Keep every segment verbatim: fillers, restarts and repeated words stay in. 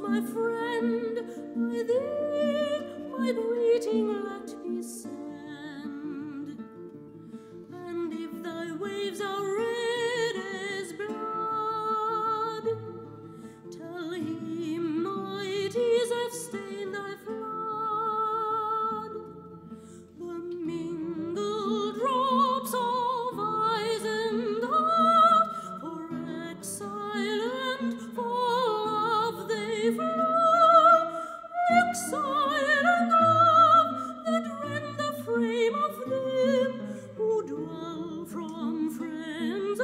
my friend, by thee my greeting let me send. And if thy waves are red as blood, tell him my tears have stained thy flood. The mingled drops of eyes and heart, for exile and for love they flow. Exile and love that rend the frame of them who dwell from friends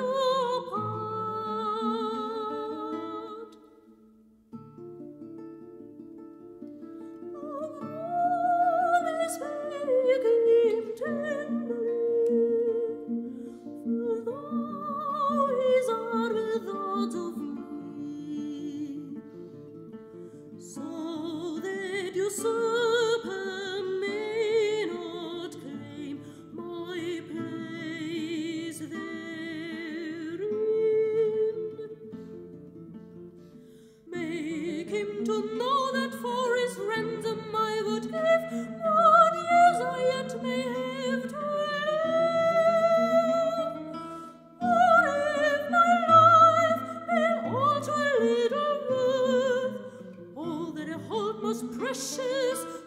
apart. Of promise make him tenderly, for thou his are the thoughts of me, so that usurper may not claim my place therein. Make him to know that for his ransom I would give what years I yet may have to live. Or if my life may all to a little worth, all that I hold most precious